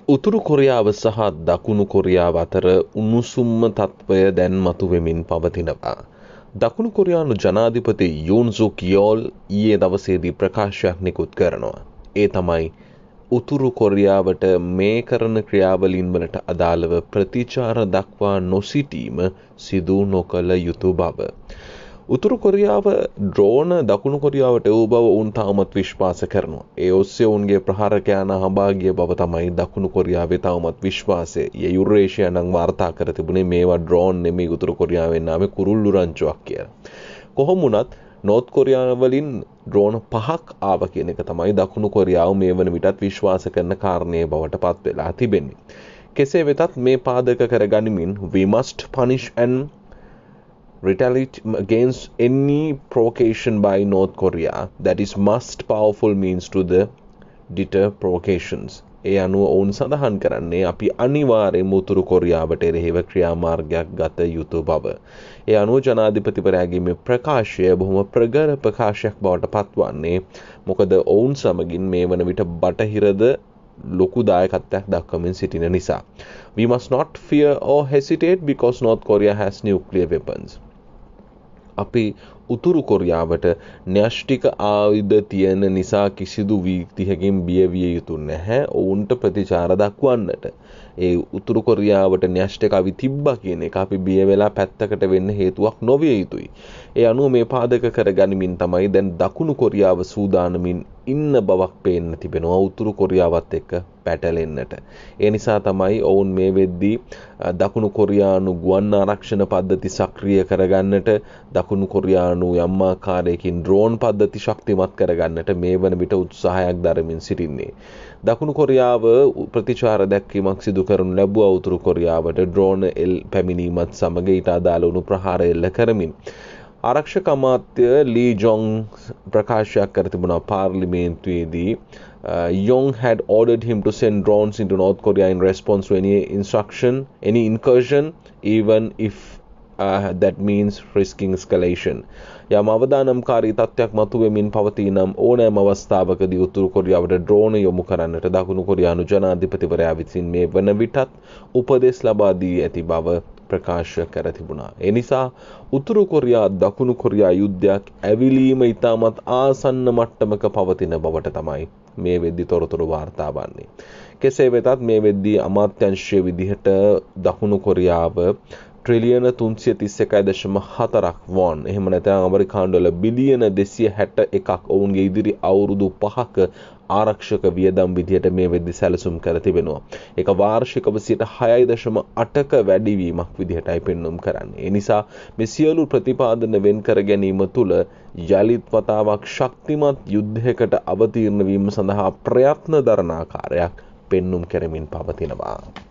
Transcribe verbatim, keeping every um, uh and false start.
උතුරු කොරියාව සහ දකුණු කොරියාව අතර උණුසුම්ම තත්ත්වය දැන් මතුවෙමින් පවතිනවා. දකුණු කොරියානු ජනාධිපති යූන් සුක් යෝල් ඊයේ දවසේදී ප්‍රකාශයක් නිකුත් කරනවා. ඒ තමයි උතුරු කොරියාවට මේ කරන ක්‍රියාවලින් වලට අදාළව ප්‍රතිචාර දක්වා නොසිටීම සිදු නොකළ යුතු බව. උතුරු කොරියාව ඩ්‍රෝන දකුණු කොරියාවට එවූ බව ඔවුන් තාමත් විශ්වාස කරනවා. ඒ ඔස්සේ ඔවුන්ගේ ප්‍රහාරකයන් හඹා ගිය බව තමයි දකුණු කොරියාවේ තාමත් විශ්වාසය. ය යුරේෂියා නම් වාර්තා කර තිබුණේ මේවා ඩ්‍රෝන් නෙමෙයි උතුරු කොරියාවෙන් ආවේ කුරුල්ලු රංචුවක් කියලා. කොහොම වුණත් නෝර්ත් කොරියාව වලින් ඩ්‍රෝන පහක් ආව කියන එක තමයි දකුණු කොරියාව මේ වන විටත් විශ්වාස කරන කාරණේ බවට පත් වෙලා තිබෙන්නේ. කෙසේ වෙතත් මේ පාදක කරගනිමින් we must punish and retaliate against any provocation by North Korea that is most powerful means to the deter provocations. ඒ අනුව ඔවුන් සඳහන් කරන්නේ අපි අනිවාර්යයෙන්ම උතුරු කොරියාවට එරෙහිව ක්‍රියාමාර්ගයක් ගත යුතු බව. ඒ අනුව ජනාධිපතිවරයාගේ මේ ප්‍රකාශය බොහොම ප්‍රගර ප්‍රකාශයක් බවට පත්වන්නේ මොකද ඔවුන් සමගින් මේ වන විට බටහිරද ලොකු දායකත්වයක් දක්වමින් සිටින නිසා. We must not fear or hesitate because North Korea has nuclear weapons. අපි උතුරු කොරියාවට න්‍යෂ්ටික ආයුධ තියෙන නිසා කිසිදු වීතියකින් බිය විය යුතු නැහැ. ඔවුන්ට ප්‍රතිචාර දක්වන්නට. ඒ උතුරු කොරියාවට න්‍යෂ්ටික අවි තිබ්බා කියන එක අපි බිය වෙලා පැත්තකට වෙන්න හේතුවක් නොවිය යුතුයි. ඒ අනුව මේ පාදක කරගනිමින් තමයි දැන් දකුණු කොරියාව සූදානමින් ඉන්න බවක් පේන්න තිබෙනවා උතුරු කොරියාවත් එක්ක පැටලෙන්නට. ඒ නිසා තමයි ඔවුන් මේ වෙද්දී දකුණු කොරියානු ගුවන් ආරක්ෂණ පද්ධති සක්‍රිය කරගන්නට දකුණු කොරියානු යම් ආකාරයකින් ඩ්‍රෝන් පද්ධති ශක්තිමත් කරගන්නට මේ වන විට උත්සාහයක් දරමින් සිටින්නේ. දකුණු කොරියාව ප්‍රතිචාර දැක්වීමක් සිදු කරනු ලැබුවා උතුරු කොරියාවට ඩ්‍රෝන එල් පැමිණීමත් සමග ඊට අදාළ වුණු ප්‍රහාර එල්ල කරමින්. ආරක්ෂක අමාත්‍ය ලී ජොන් ප්‍රකාශයක් කර තිබුණා පාර්ලිමේන්තුවේදී Young had ordered him to send drones into North Korea in response to any instruction, any incursion, even if uh, that means risking escalation. යම් අවදානම්කාරී තත්ත්වයක් මතුවෙමින් පවතිනම් ඕනෑම අවස්ථාවකදී උතුරු කොරියාවට ඩ්‍රෝන යොමු කරන්නට දකුණු කොරියානු ජනාධිපතිවරයා විසින් මේ වන විටත් උපදෙස් ලබා දී ඇති බව ප්‍රකාශ කර තිබුණා. ඒ නිසා උතුරු කොරියා දකුණු කොරියා යුද්ධයක් ඇවිලීම ඉතාමත් ආසන්න මට්ටමක පවතින බවට තමයි මේ වෙද්දි තොරතුරු වාර්තා වන්නේ. කෙසේ වෙතත් මේ වෙද්දී අමාත්‍යංශයේ විදිහට දකුණු කොරියාව ට්‍රිලියන තුන්සිය තිස් එකයි දශම හතරක් වොන් එහෙම නැත්නම් ඇමරිකානු ඩොලර් බිලියන දෙසිය හැට එකක් ඔවුන්ගේ ඉදිරි අවුරුදු පහක ආරක්ෂක වියදම් විදියට මේ වෙද්දි සැලසුම් කර තිබෙනවා. ඒක වාර්ෂිකව සියයට හයයි දශම අටක වැඩිවීමක් විදිහටයි පෙන්වුම් කරන්නේ. ඒ නිසා මේ සියලු ප්‍රතිපාදන වෙන් කර ගැනීම තුළ යලිත් වතාවක් ශක්තිමත් යුද්ධයකට අවතීර්ණ වීම සඳහා ප්‍රයත්න දරන ආකාරයක් පෙන්වුම් කරමින් පවතිනවා.